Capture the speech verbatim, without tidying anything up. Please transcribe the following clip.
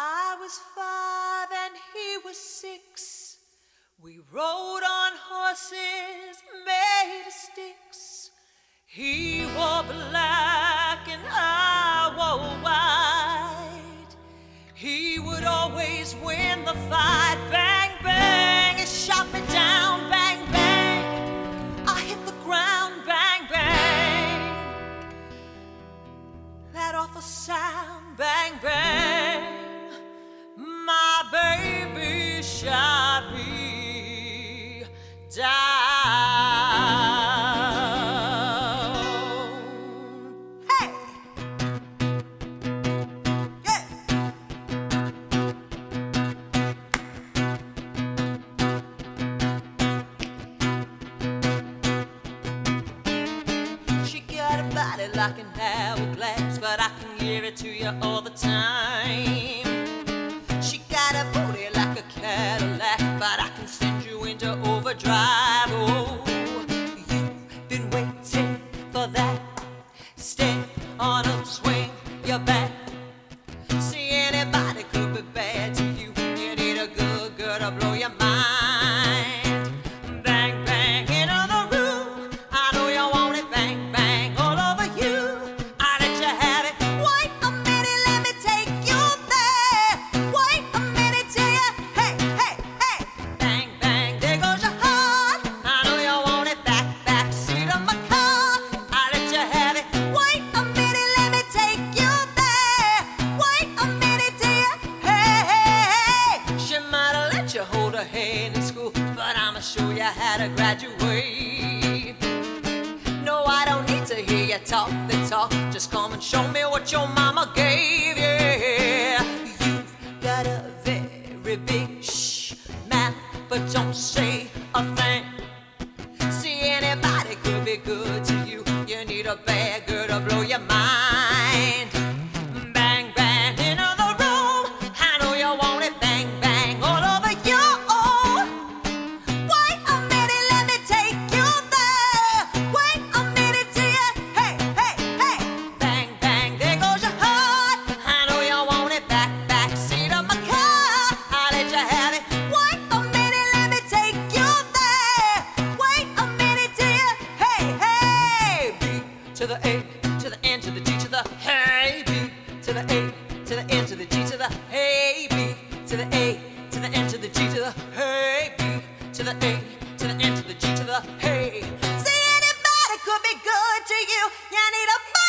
I was five and he was six. We rode on horses made of sticks. He wore black and I wore white. He would always win the fight. Bang, bang, he shot me down. Bang, bang, I hit the ground. Bang, bang, that awful sound. Bang, bang, my baby shot me down. Hey! Yeah! She got a body like an hourglass, but I can give it to you all the time. She got a booty like a Cadillac, but I can send you into overdrive. Oh, you've been waiting for that. Step on up, swing your back. See, anybody could be bad to you. You need a good girl to blow your mind. Bang, bang, into the room. I know you want it. Bang, bang, all over you. I let you have it. Wait a minute, let me take you there. Wait a minute till you, hey, hey, hey. Bang, bang, there goes your heart. I know you want it. Back, back seat of my car. I let you have it. Wait a minute, let me take you there. Wait a minute till you, hey, hey, hey. She might have let you hold her hand in school, but I'ma show you how to graduate. No, I don't need to hear you talk the talk. Just come and show me what your mama gave you. You've got a very big shh mouth, but don't say a thing. See, anybody could be good to you. You need a bad girl to blow your mind. Bang, bang, into the room. I know you want it. Bang, bang, all over you. Wait a minute, let me take you there. Wait a minute till you, hey, hey, hey. Bang, bang, there goes your heart. I know you want it. Back, back seat of my car. I let you have it. Wait a minute, let me take you there. Wait a minute till you, hey, hey. B to the A, to the N, to the G, to the hey. B to the A, to the N, to the G, to the hey. B to the A, to the N, to the G, to the hey. B to the A, to the N, to the G, to the hey. See, anybody could be good to you. You need a